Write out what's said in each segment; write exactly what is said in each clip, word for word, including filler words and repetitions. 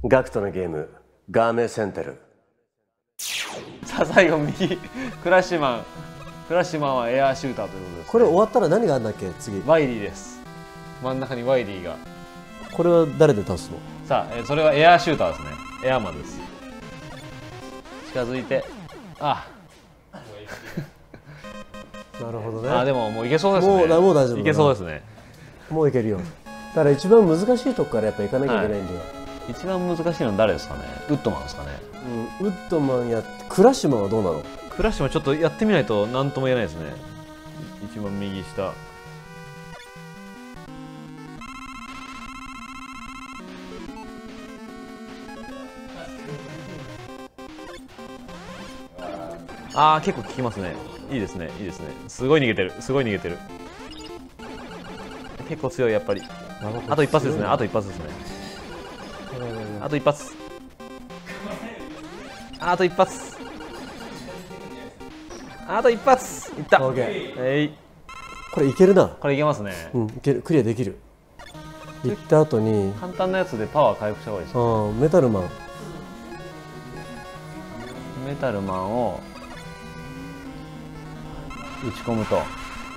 ガクトのゲームガーメセンテル。 さあ最後右クラッシュマン。クラッシュマンはエアーシューターということです、ね、 これ終わったら何があるんだっけ次。 ワイリーです。真ん中にワイリーが。 これは誰で倒すの？ さあ、えー、それはエアーシューターですね。エアーマンです。近づいて、あなるほどね。 あでももういけそうですね。 もうもう大丈夫。 いけそうですね。 もういけるよ。だから一番難しいとこからやっぱ行かなきゃいけないんだよ。はい、 一番難しいのは誰ですかね。ウッドマンですかね。 うん、ウッドマンやクラッシュマンはどうなの？ クラッシュマンちょっとやってみないと何とも言えないですね。一番右下。ああ結構効きますね。いいですねいいですね。すごい逃げてるすごい逃げてる。結構強いやっぱり。あと一発ですね。あと一発ですね。あと一発。あと一発。あと一発。いった。えい。 これいけるな。 これいけますね。 うん、いける。クリアできる。いった後に簡単なやつでパワー回復した方がいいですね。 ああ、メタルマン。 メタルマンを打ち込むと。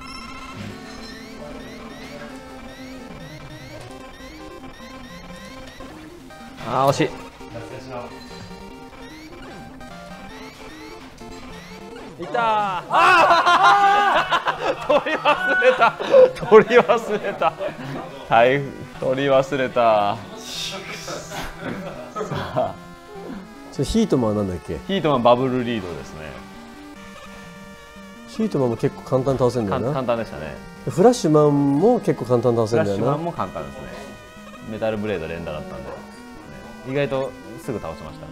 ああ惜しい。いたー。ああ取り忘れた取り忘れた台風取り忘れた。さあそれヒートマンはなんだっけ？ ヒートマンバブルリードですね。 ヒートマンも結構簡単に倒せるんだよな。 簡単でしたね。 フラッシュマンも結構簡単に倒せるんだよな。 フラッシュマンも簡単ですね。メタルブレード連打だったんで、意外とすぐ倒しました。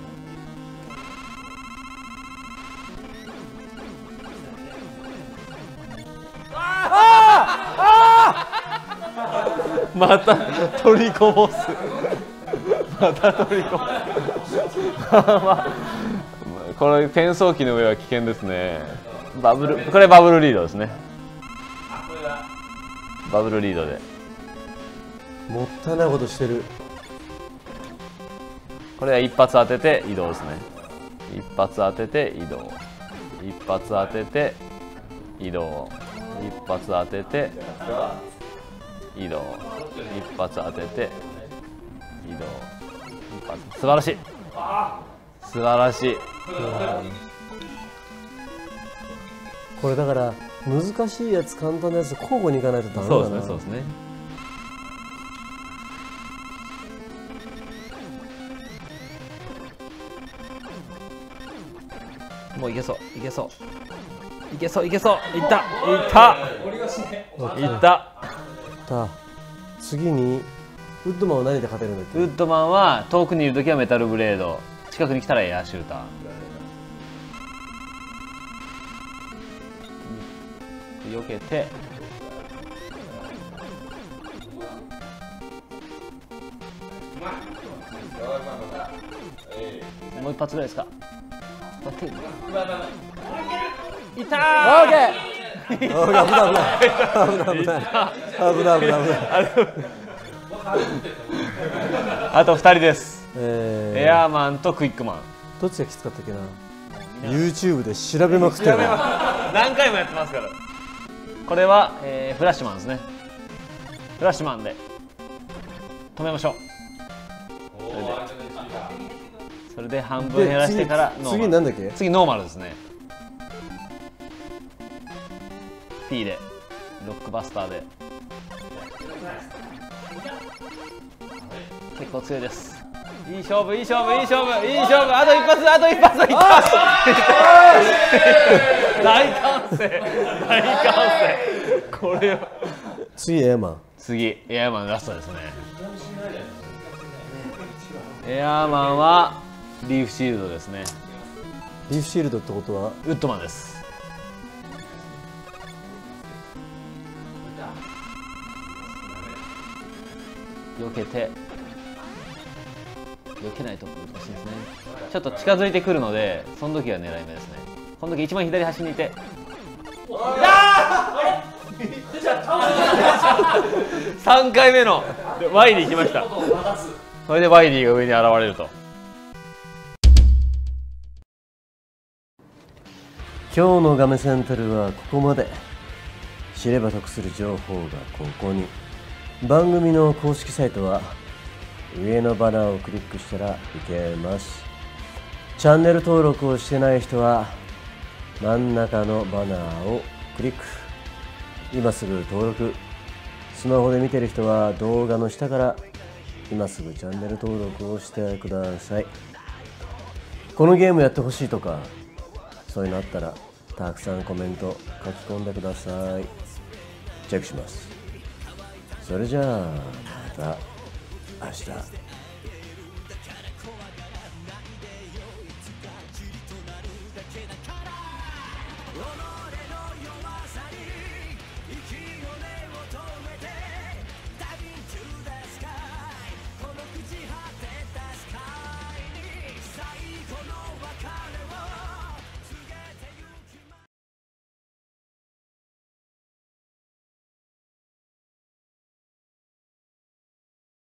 また取りこぼすまた取りこぼすまあ、これ転送機の上は危険ですね。バブルこれバブルリードですね。バブルリードでもったいないことしてる。 これは一発当てて移動ですね。一発当てて移動、一発当てて移動、一発当てて移動、一発当てて移動、一発。素晴らしい素晴らしい。 これだから難しいやつ簡単なやつ交互にいかないとダメだな。 そうですねそうですね。もういけそういけそういけそういけそう。いったいったいったた。次にウッドマンは何で勝てるんだっけ？ ウッドマンは遠くにいるときはメタルブレード、近くに来たらエアーシューター。避けてもう一発ぐらいですか。待っていたー。 オーケー。危ない危ない危ない危ない危ない危ない。 あとふたりです。 えー、 エアーマンとクイックマン。 どっちがきつかったっけな。 YouTube で調べまくってる。 何回もやってますから。これは、えー、フラッシュマンですね。フラッシュマンで止めましょう。それでそれで半分減らしてからノーマル。 次なんだっけ？ 次ノーマルですね。 P でロックバスターで結構強いです。いい勝負いい勝負いい勝負いい勝負。あと一発あと一発いった。大歓声大歓声。これは次エアマン。 次エアマンラストですね。エアマンはリーフシールドですね。 リーフシールドってことはウッドマンです。避けて避けないと難しいですね。ちょっと近づいてくるのでその時は狙い目ですね。この時一番左端にいてさんかいめの ワイ でいきました。 それでワイリーが上に現れると。 今日のガメセンタルはここまで。知れば得する情報がここに。番組の公式サイトは上のバナーをクリックしたらいけます。チャンネル登録をしてない人は真ん中のバナーをクリック。今すぐ登録。スマホで見てる人は動画の下から今すぐチャンネル登録をしてください。このゲームやってほしいとかそういうのあったらたくさんコメント書き込んでください。チェックします。それじゃあまた明日。